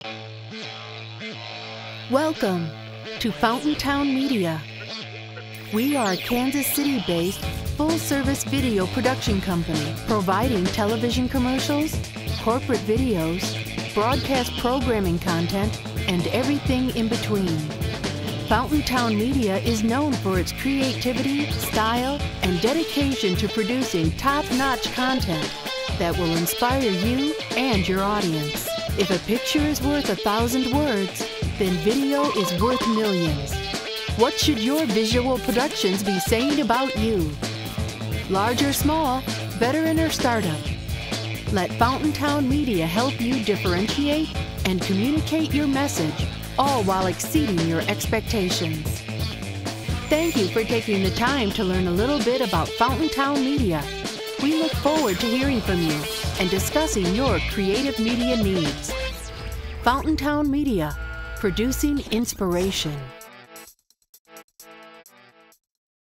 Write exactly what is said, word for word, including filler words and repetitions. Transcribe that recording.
Welcome to Fountaintown Media. We are a Kansas City-based, full-service video production company providing television commercials, corporate videos, broadcast programming content, and everything in between. Fountaintown Media is known for its creativity, style, and dedication to producing top-notch content that will inspire you and your audience. If a picture is worth a thousand words, then video is worth millions. What should your visual productions be saying about you? Large or small, veteran or startup, let Fountaintown Media help you differentiate and communicate your message, all while exceeding your expectations. Thank you for taking the time to learn a little bit about Fountaintown Media. We look forward to hearing from you and discussing your creative media needs. Fountaintown Media, producing inspiration.